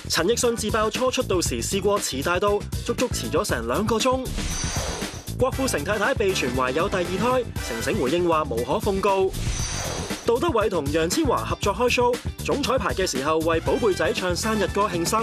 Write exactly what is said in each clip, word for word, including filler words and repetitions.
陳奕迅自爆初出道時試過遲大到，足足遲咗成兩個鐘。郭富城太太被傳懷有第二胎，成成回應話無可奉告。杜德偉同楊千嬅合作開 show， 總彩排嘅時候為寶貝仔唱生日歌慶生。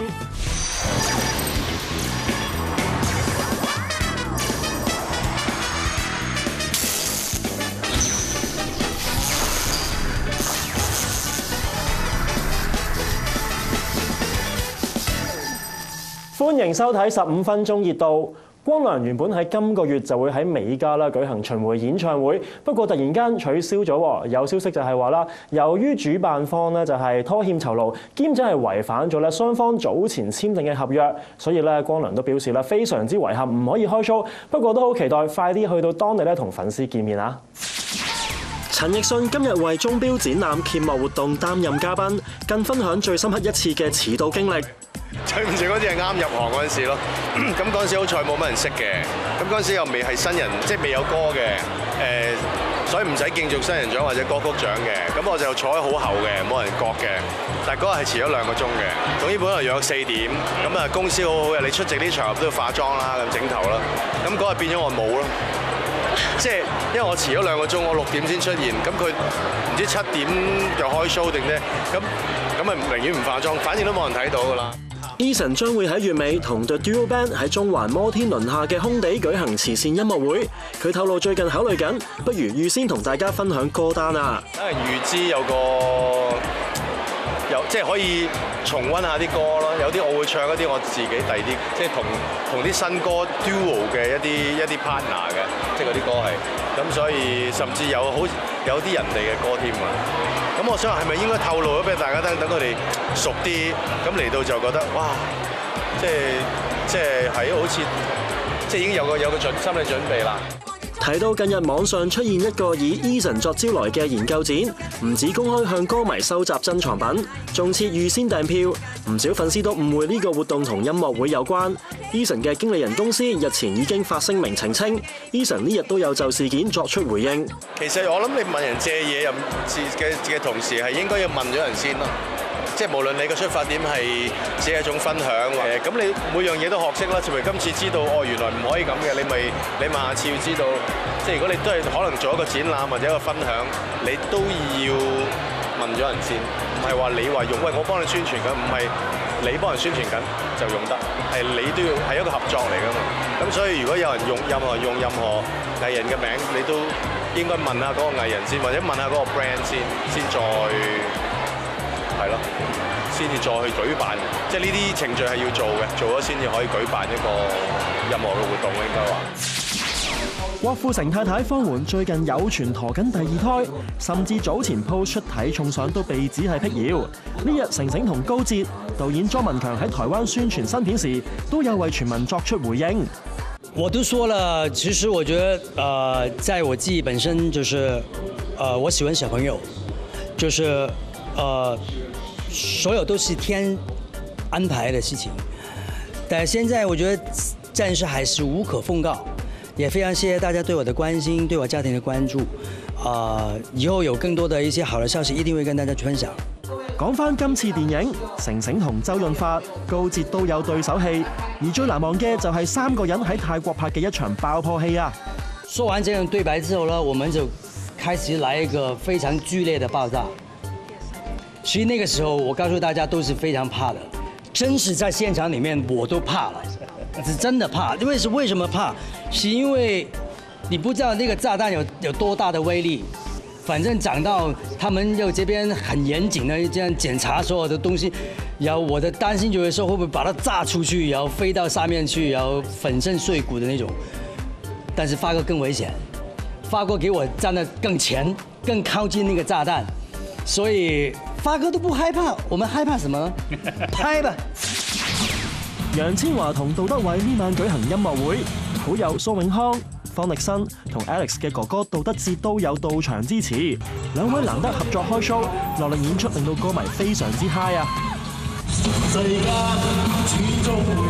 歡迎收睇十五分鐘熱度。光良原本喺今個月就會喺美加啦舉行巡迴演唱會，不過突然間取消咗。有消息就係話啦，由於主辦方呢就係拖欠酬勞，兼且係違反咗咧雙方早前簽訂嘅合約，所以咧光良都表示啦非常之遺憾唔可以開 show， 不過都好期待快啲去到當地咧同粉絲見面啊！陳奕迅今日為鐘錶展覽揭幕活動擔任嘉賓，更分享最深刻一次嘅遲到經歷。 最唔住嗰次係啱入行嗰陣時咯，咁嗰陣時好彩冇乜人識嘅，咁嗰陣時又未係新人，即係未有歌嘅，誒，所以唔使競逐新人獎或者歌曲獎嘅，咁我就坐喺好後嘅，冇人覺嘅，但係嗰日係遲咗兩個鐘嘅，總之本來約四點，咁啊公司好好嘅，你出席呢場合都要化妝啦，咁整頭啦，咁嗰日變咗我冇咯，即係因為我遲咗兩個鐘，我六點先出現，咁佢唔知七點就開 show 定啫，咁咁咪寧願唔化妝，反正都冇人睇到㗎啦。 Eason 將會喺月尾同 The Duo Band 喺中環摩天輪下嘅空地舉行慈善音樂會。佢透露最近考慮緊，不如預先同大家分享歌單啊！ 等人預知有個有即係可以重溫下啲歌咯，有啲我會唱一啲我自己第啲，即係同同啲新歌 duo 嘅一啲一啲 partner 嘅，即係嗰啲歌係。咁所以甚至有好有啲人哋嘅歌添啊！咁我想係咪應該透露咗俾大家聽，等佢哋熟啲，咁嚟到就覺得哇，即係即係喺好似即係已經有個有個準心理準備啦。 睇到近日網上出現一個以 Eason 作招來嘅研究展，唔止公開向歌迷收集珍藏品，仲設預先訂票。唔少粉絲都誤會呢個活動同音樂會有關。Eason 嘅經理人公司日前已經發聲明澄清 ，Eason 呢日都有就事件作出回應。 其實我諗你問人借嘢又嘅嘅同時係應該要問咗人先咯。即係無論你嘅出發點係只係一種分享，誒咁你每樣嘢都學識啦。譬如今次知道哦，原來唔可以咁嘅，你咪你咪下次要知道。即係如果你都係可能做一個展覽或者一個分享，你都要問咗人先，唔係話你話用，喂我幫你宣傳緊，唔係你幫人宣傳緊就用得，係你都要係一個合作嚟㗎嘛。咁所以如果有人用任何用任何藝人嘅名，你都應該問下嗰個藝人先，或者問下嗰個 brand 先，先再。係咯，先至再去舉辦，即係呢啲程序係要做嘅，做咗先至可以舉辦一個任何嘅活動應該話。 郭富城太太方媛最近有傳陀緊第二胎，甚至早前 po 出體重相都被指係辟謠。呢日成成同高捷導演莊文強喺台灣宣傳新片時，都有為傳聞作出回應。 我都說了，其實我覺得，呃，在我自己本身就是，呃，我喜歡小朋友，就是，呃。所有都是天安排的事情，但現在我覺得暫時還是無可奉告，也非常謝謝大家對我的關心，對我家庭的關注。啊、呃，以後有更多的一些好的消息，一定會跟大家分享。 講返今次電影，成成同周潤發、高捷都有對手戲，而最難忘嘅就係三個人喺泰國拍嘅一場爆破戲啊！ 說完這樣對白之後呢，我們就開始來一個非常劇烈的爆炸。其實那個時候，我告訴大家都是非常怕的，真是在現場裡面我都怕了，是真的怕。因為是為什麼怕？是因為你不知道那個炸彈有有多大的威力。反正講到他們又這邊很嚴謹的這樣檢查所有的東西，然後我的擔心就是說會不會把它炸出去，然後飛到上面去，然後粉身碎骨的那種。但是發哥更危險，發哥給我站得更前，更靠近那個炸彈，所以。發哥都不害怕，我們害怕什麼？拍吧！ 楊千嬅同杜德偉呢晚舉行音樂會，好友蘇永康、方力申同 Alex 嘅哥哥杜德哲都有到場支持，兩位難得合作開 show， 落力演出令到歌迷非常之 high 啊！世間始終會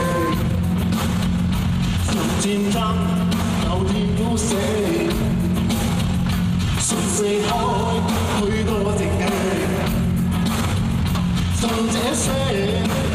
戰爭有天都死，順四開許多正氣。信這些發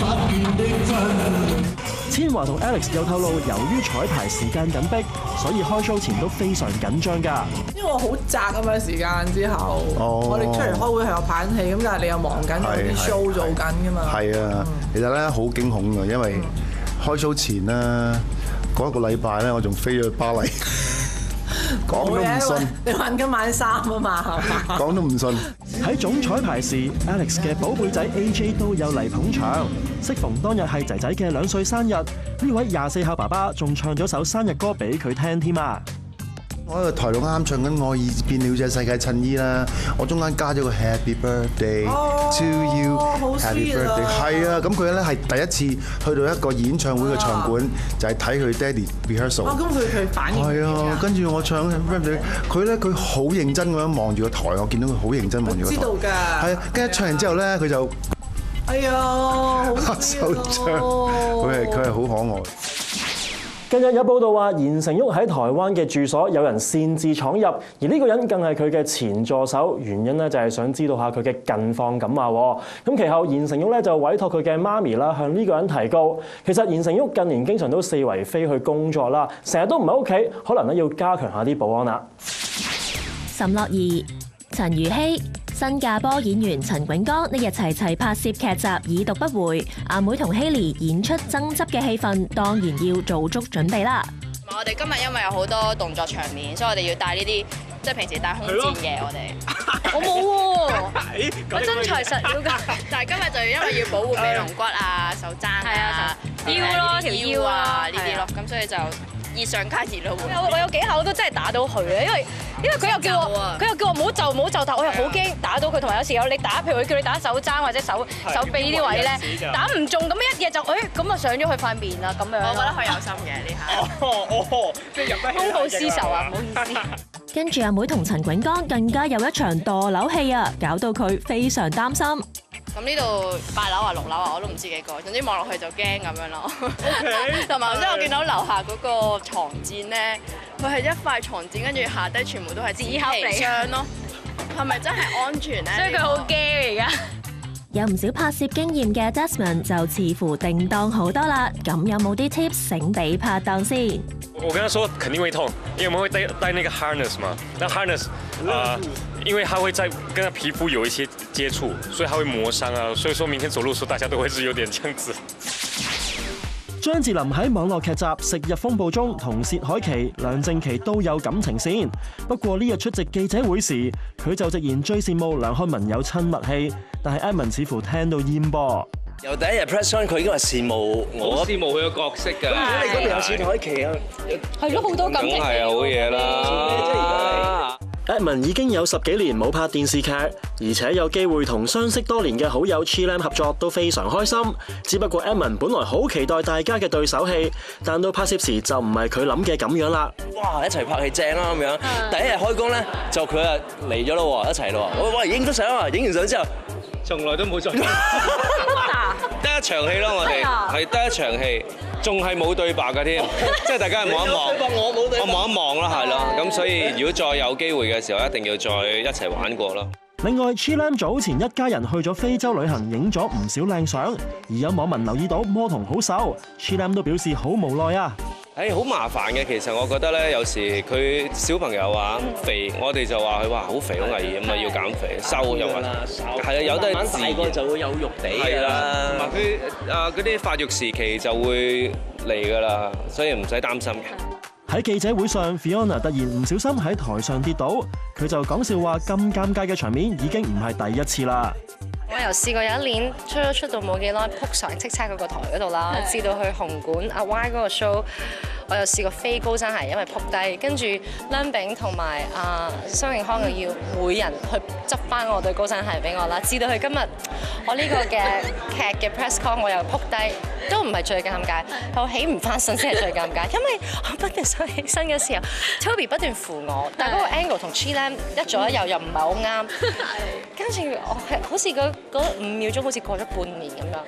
千嬅同 Alex 又透露，由於彩排時間緊迫，所以開 show 前都非常緊張㗎。 因為我好窄咁嘅時間之後，哦、我哋出嚟開會係有排緊戲，咁但係你又忙緊有啲 show 做緊㗎嘛。 係啊，其實咧好驚恐㗎，因為開 show 前咧嗰一個禮拜咧，我仲飛咗去巴黎。講都唔信， 你揾今晚衫啊嘛， 講都唔信。 喺總彩排時 ，Alex 嘅寶貝仔 A J 都有嚟捧場。適逢當日係仔仔嘅兩歲生日，呢位廿四孝爸爸仲唱咗首生日歌俾佢聽添啊！ 我喺個台度啱唱緊《愛已變了這世界襯衣》啦，我中間加咗個 Happy Birthday to you，Happy Birthday， 係啊，咁佢咧係第一次去到一個演唱會嘅場館，就係睇佢爹哋 rehearsal。 哦，咁佢佢反應係啊，跟住我唱 Happy Birthday， 佢咧佢好認真咁樣望住個台，我見到佢好認真望住個台。 知道㗎。係啊，跟住唱完之後咧，佢就哎呀，好手掌，佢係佢係好可愛。 近日有報道話，言承旭喺台灣嘅住所有人擅自闖入，而呢個人更係佢嘅前助手，原因咧就係想知道下佢嘅近況咁話。咁其後言承旭咧就委託佢嘅媽咪啦向呢個人提告。其實言承旭近年經常都四圍飛去工作啦，成日都唔喺屋企，可能咧要加強下啲保安啦。 岑樂儀、陳如希、新加坡演員陳永剛呢日齊齊拍攝劇集《已讀不回》，阿妹同希莉演出爭執嘅戲份，當然要做足準備啦。 我哋今日因為有好多動作場面，所以我哋要帶呢啲即係平時帶空戰嘅我哋。我冇喎，我真材實料㗎。但係今日就因為要保護尾龍骨啊、手踭啊、腰咯、條腰啊呢啲咯，咁所以就熱上加熱咯。我我有幾下我都真係打到佢啊，因為因為佢又叫我佢又叫我唔好就唔好就，但我又好驚打到佢，同埋有時有你打，譬如佢叫你打手踭或者手手臂呢啲位咧，打唔中咁一嘢就誒咁啊上咗佢塊面啦咁樣。我覺得佢有心嘅呢下。哦哦，即係入得公報私仇啊，唔好意思。 跟住阿妹同陳永剛更加有一場墮樓戲啊，搞到佢非常擔心。 咁呢度八樓啊六樓啊我都唔知幾個，總之望落去就驚咁樣咯。同埋即係我見到樓下嗰個床墊咧，佢係一塊床墊，跟住下低全部都係紙盒箱咯。係咪真係安全咧？所以佢好驚而家。 有唔少拍攝經驗嘅 Desmond 就似乎定當好多啦。咁有冇啲 tips 醒俾拍檔先？ 我跟他說肯定會痛，因為我們會帶帶那個 harness 嘛。那 harness 啊、呃，因為它會在跟它皮膚有一些接觸，所以它會磨傷啊。所以說明天走路時候大家都會是有點這樣子。 張智霖喺網絡劇集《食日風暴》中同薛凱琪、梁靜琪都有感情線。不過呢日出席記者會時，佢就直言最羨慕梁漢文有親密戲，但係 Edmond 似乎聽到厭噃。 由第一日 press on 佢已經話羨慕我， 羨慕佢嘅角色㗎。 咁你嗰邊有薛凱琪啊？ 係咯，好多感情。 梗係好嘢啦。 Edmond 已經有十幾年冇拍電視劇，而且有機會同相識多年嘅好友 Chilam 合作都非常開心。只不過 Edmond 本來好期待大家嘅對手戲，但到拍攝時就唔係佢諗嘅咁樣啦。 哇！一齊拍戲正啦咁樣。第一日開工咧，就佢啊嚟咗咯喎，一齊咯喎。我喂影咗相啊，影完相之後， 從來都冇再得一場戲咯，我哋係得一場戲。仲係冇對白㗎添，即係大家係望一望，我冇對白，我望一望啦，係咯。咁所以如果再有機會嘅時候，一定要再一齊玩過咯。 另外 Chilam 早前一家人去咗非洲旅行，影咗唔少靚相，而有網民留意到魔童好瘦 ，Chilam 都表示好無奈啊。 誒好麻煩嘅，其實我覺得咧，有時佢小朋友啊肥，我哋就話佢話好肥好危險啊，要減肥，瘦又話係啊，有得自然就會有肉地㗎啦。同埋佢啊嗰啲發育時期就會嚟㗎啦，所以唔使擔心嘅。 喺記者會上 ，Fiona 突然唔小心喺台上跌倒，佢就講笑話咁尷尬嘅場面已經唔係第一次啦。 我又試過有一年出咗出到冇幾耐，撲上叱咤嗰個台嗰度啦，至到去紅館阿 Y 嗰個 show，我又試過飛高踭鞋，因為撲低，跟住梁炳同埋阿蘇永康又要每人去執翻我對高踭鞋俾我啦，至到去今日我呢個嘅劇嘅 press con 我又撲低，都唔係最尷尬，我起唔翻身先係最尷尬，因為我不斷想起身嘅時候 ，Toby 不斷扶我，但係嗰個 angle 同 Chilam 一左一右又唔係好啱，跟住我係好似嗰嗰五秒鐘好似過咗半年咁樣。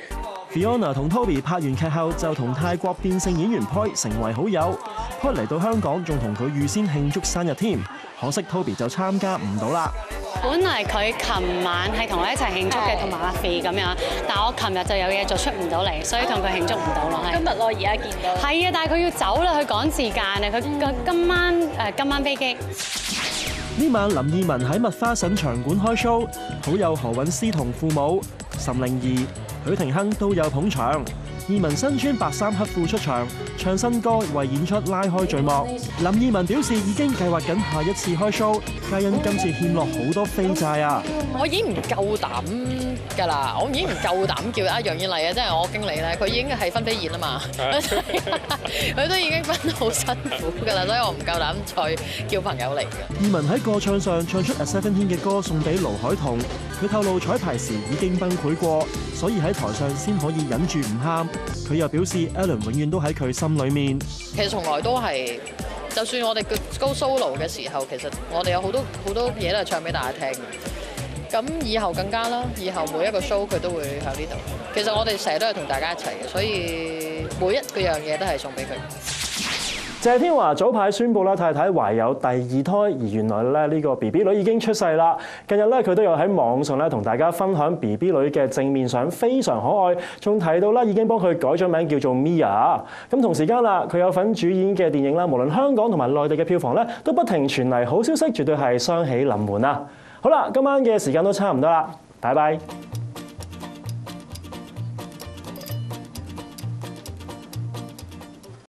Fiona 同 Toby 拍完劇後就同泰國變性演員 Poi 成為好友。Poi 嚟到香港仲同佢預先慶祝生日添，可惜 Toby 就參加唔到啦。 本嚟佢琴晚係同我一齊慶祝嘅，同埋阿肥咁樣，但我琴日就有嘢做出唔到嚟，所以同佢慶祝唔到咯。 今日我而家見到。 係啊，但係佢要走啦，佢趕時間啊，佢佢今晚誒今晚飛機。 呢晚林二汶喺麥花臣場館開 show， 好友何韻詩同父母、岑寧兒、許廷鏗都有捧場。二汶身穿白衫黑褲出場，唱新歌為演出拉開序幕。林二汶表示已經計劃緊下一次開 show， 皆因今次欠落好多飛債啊！ 我已經唔夠膽㗎啦，我已經唔夠膽叫阿楊燕麗啊，即係我經理咧，佢已經係分飛燕啊嘛，佢都已經分得好辛苦㗎啦，所以我唔夠膽再叫朋友嚟嘅。 二汶喺歌唱上唱出 at seventeen 嘅歌送俾盧凱彤，佢透露彩排時已經崩潰過，所以喺台上先可以忍住唔喊。佢又表示 Ellen 永遠都喺佢心裏面。 其實從來都係，就算我哋 go solo 嘅時候，其實我哋有好多好多嘢都係唱俾大家聽。咁以後更加啦，以後每一個 show 佢都會喺呢度。其實我哋成日都係同大家一齊嘅，所以每一個樣嘢都係送俾佢。 謝天華早排宣布啦，太太懷有第二胎，而原來咧呢個 B B 女已經出世啦。近日咧佢都有喺網上咧同大家分享 B B 女嘅正面相，非常可愛，仲提到啦已經幫佢改咗名叫做 Mia。咁同時間啦，佢有份主演嘅電影啦，無論香港同埋內地嘅票房咧都不停傳嚟好消息，絕對係雙喜臨門啊！好啦，今晚嘅時間都差唔多啦，拜拜。